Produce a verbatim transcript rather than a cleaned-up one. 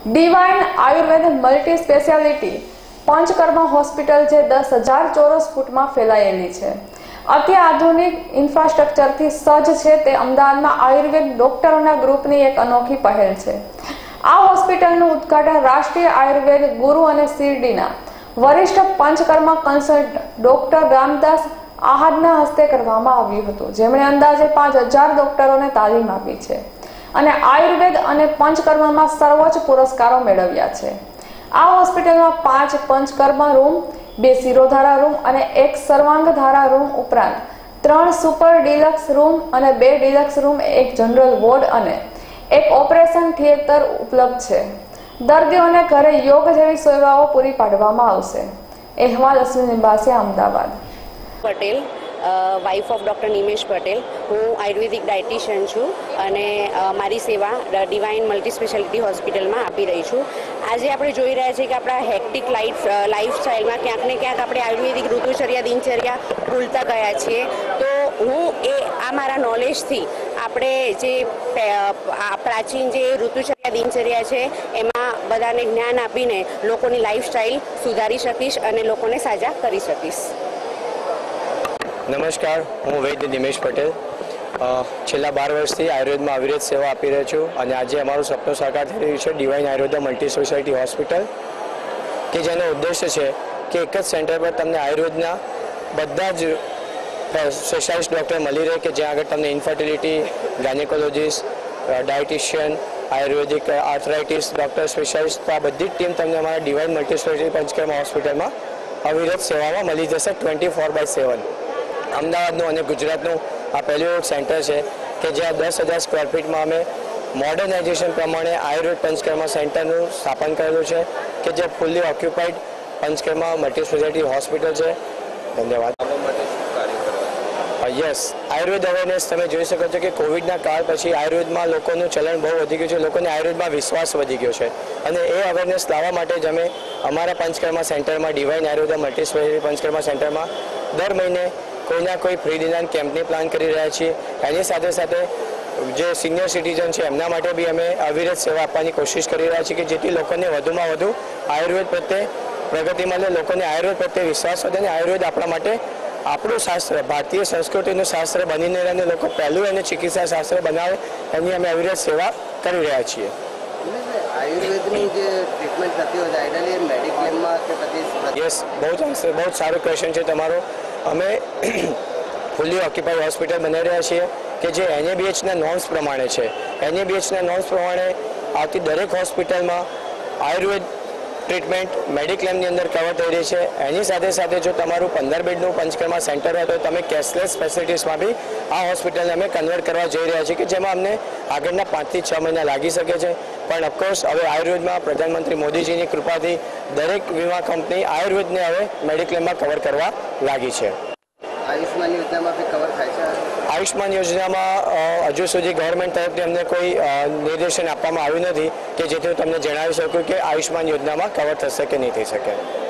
Divine Ayurveda multi speciality Panchakarma hospital जे दस हजार चौरस फूट में फैलायेली है। अत्याधुनिक इंफ्रास्ट्रक्चर थी सज्ज है ते अमदावाद में आयुर्वेद डॉक्टरों ग्रुप की एक अनोखी पहल है। आ होस्पिटल उद्घाटन राष्ट्रीय आयुर्वेद गुरु और शिरडीना वरिष्ठ पंचकर्मा कंसल्टન્ટ डॉक्टर रामदास आहादना हस्ते करवामां आव्युं हतुं, जेमणे अंदाजे पांच हजार डॉक्टरों तालीम आपी है અને આયુર્વેદ અને પંચકર્મમાં સર્વોચ્ચ પુરસ્કારો મેળવ્યા છે। આ હોસ્પિટલમાં પાંચ પંચકર્મ રૂમ, બે શિરોધારા રૂમ અને એક સર્વાંગધારા રૂમ ઉપરાંત ત્રણ સુપર ડિલક્સ રૂમ અને બે ડિલક્સ રૂમ, એક જનરલ વોર્ડ અને એક ઓપરેશન થિયેટર ઉપલબ્ધ છે। દર્દીઓને ઘરે યોગ જેવી સેવાઓ પૂરી પાડવામાં આવશે। અહેવાલ Ashwini Basiya, Ahmedabad. Patel, wife of doctor Nimesh Patel. હું આયુર્વેદિક ડાયટિશિયન છું અને મારી સેવા ડિવાઇન મલ્ટી સ્પેશિયાલિટી હોસ્પિટલમાં આપી રહી છું। આજે આપણે જોઈ રહ્યા છીએ કે આપણા હેક્ટિક લાઈફ લાઈફસ્ટાઈલમાં ક્યાંક ને ક્યાંક આપણે આયુર્વેદિક ઋતુચર્યા દિનચર્યા ભૂલતા ગયા છીએ। તો હું એ આ મારા નોલેજથી આપણે જે પ્રાચીન જે ઋતુચર્યા દિનચર્યા છે એમાં બધાને જ્ઞાન આપીને લોકોની લાઈફસ્ટાઈલ સુધારી શકીશ અને લોકોને સાજા કરી શકીશ। नमस्कार, हूँ वैद्य निमेश पटेल। छेल्ला बार वर्षथी आयुर्वेद में अविरत सेवा आपी रह्यो छुं अने आजे अमारुं सपनुं साकार थई रह्युं छे divine Ayurveda multi speciality hospital के जेनो उद्देश्य है कि एक ज सेंटर पर तमने आयुर्वेदना बधा ज स्पेशलिस्ट डॉक्टर मळी रहे कि ज्यां आगळ तमने infertility, gynaecologist, dietitian, Ayurvedic arthritis doctor specialist आ बधी टीम तमने अमारा divine multi speciality Panchakarma hospital में अविरत सेवा में मळी जशे ट्वेंटी फोर बाय सेवन। अमदावादનું અને ગુજરાતનું આ પહેલું સેન્ટર છે કે જ્યાં દસ હજાર સ્ક્વેર ફીટમાં અમે મોડર્નાઇઝેશન પ્રમાણે આયુર્વેદ પંચકર્મા સેન્ટરનું સ્થાપન કરેલું છે કે જે fully occupied Panchakarma multi speciality hospital છે। ધન્યવાદ। યસ, આયુર્વેદ અવેરનેસ તમે જોઈ શકો છો કે કોવિડના કાળ પછી આયુર્વેદમાં લોકોનું ચલણ બહુ વધી ગયું છે, લોકોને આયુર્વેદમાં વિશ્વાસ વધી ગયો છે અને એ અવેરનેસ લાવવા માટે જ અમે અમારા પંચકર્મા સેન્ટરમાં divine Ayurveda multi speciality Panchakarma સેન્ટરમાં દર મહિને कोईना कोई फ्री निदान केम्पनी प्लान करी रह्या छीए। एनी साथे साथे जे सीनियर सिटीजन है एमना माटे भी अमे अविरत सेवा आपवानी कोशिश करी रह्या छीए कि जेथी लोकोने वधुमां वधु आयुर्वेद प्रत्ये प्रगति मळे, लोकोने आयुर्वेद प्रत्ये विश्वास वधे ने आयुर्वेद आपणा माटे આપણું શાસ્ત્ર, ભારતીય સંસ્કૃતિનું શાસ્ત્ર બનીને રહીને લોકો પહેલું એને ચિકિત્સા શાસ્ત્ર બનાવે એની અમે અવિરત સેવા કરી રહ્યા છીએ। આયુર્વેદની જે ટ્રીટમેન્ટ થતી હોય આઈડિયલી મેડિક્લેમમાં કે પછી યસ, बहुत बहुत सारो क्वेश्चन है तमारो। અમે ફૂલી ઓક્યુપાઈડ હોસ્પિટલ બનાવી રહ્યા છીએ કે જે એનએબીએચના નોર્મ્સ પ્રમાણે છે। એનએબીએચના નોર્મ્સ પ્રમાણે આવતી દરેક હોસ્પિટલમાં આયુર્વેદ ટ્રીટમેન્ટ મેડિક્લેમની અંદર કવર થઈ રહી છે। એની સાથે સાથે જો તમારું પંદર બેડનું પંચકર્મા સેન્ટર હોય તો તમે કેશલેસ ફેસિલિટીઝમાં બી આ હોસ્પિટલને અમે કન્વર્ટ કરવા જઈ રહ્યા છીએ કે જેમાં અમને આગળના પાંચથી છ મહિના લાગી શકે છે। પણ ઓફકોર્સ હવે આયુર્વેદમાં પ્રધાનમંત્રી મોદીજીની કૃપાથી દરેક વીમા કંપની આયુર્વેદને હવે મેડિક્લેમમાં કવર કરવા લાગી છે। આયુષ્માન યોજનામાં બી કવર થાય છે? આયુષ્માન યોજનામાં હજુ સુધી ગવર્મેન્ટ તરફથી અમને કોઈ નિર્દેશન આપવામાં આવ્યું નથી કે જેથી હું તમને જણાવી શકું કે આયુષ્માન યોજનામાં કવર થશે કે નહીં થઈ શકે।